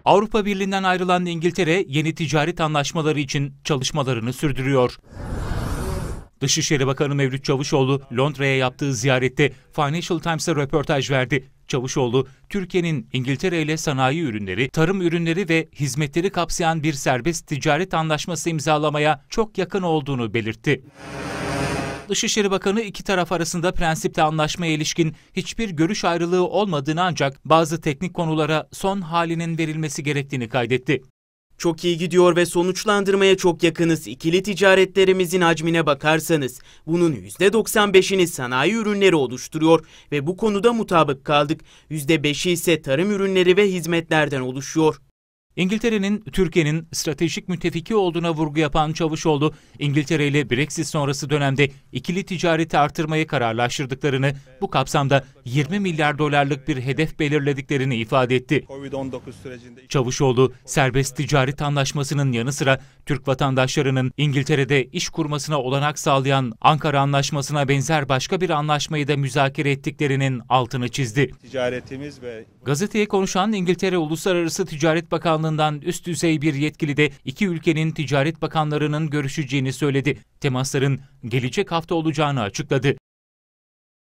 Avrupa Birliği'nden ayrılan İngiltere yeni ticaret anlaşmaları için çalışmalarını sürdürüyor. Dışişleri Bakanı Mevlüt Çavuşoğlu Londra'ya yaptığı ziyarette Financial Times'a röportaj verdi. Çavuşoğlu, Türkiye'nin İngiltere ile sanayi ürünleri, tarım ürünleri ve hizmetleri kapsayan bir serbest ticaret anlaşması imzalamaya çok yakın olduğunu belirtti. Dışişleri Bakanı iki taraf arasında prensipte anlaşmaya ilişkin hiçbir görüş ayrılığı olmadığını ancak bazı teknik konulara son halinin verilmesi gerektiğini kaydetti. Çok iyi gidiyor ve sonuçlandırmaya çok yakınız. İkili ticaretlerimizin hacmine bakarsanız bunun %95'ini sanayi ürünleri oluşturuyor ve bu konuda mutabık kaldık. %5'i ise tarım ürünleri ve hizmetlerden oluşuyor. İngiltere'nin Türkiye'nin stratejik müttefiki olduğuna vurgu yapan Çavuşoğlu, İngiltere ile Brexit sonrası dönemde ikili ticareti artırmayı kararlaştırdıklarını, bu kapsamda 20 milyar dolarlık bir hedef belirlediklerini ifade etti. Çavuşoğlu, serbest ticaret anlaşmasının yanı sıra Türk vatandaşlarının İngiltere'de iş kurmasına olanak sağlayan Ankara Anlaşması'na benzer başka bir anlaşmayı da müzakere ettiklerinin altını çizdi. Gazeteye konuşan İngiltere Uluslararası Ticaret Bakanlığı'ndan üst düzey bir yetkili de iki ülkenin ticaret bakanlarının görüşeceğini söyledi. Temasların gelecek hafta olacağını açıkladı.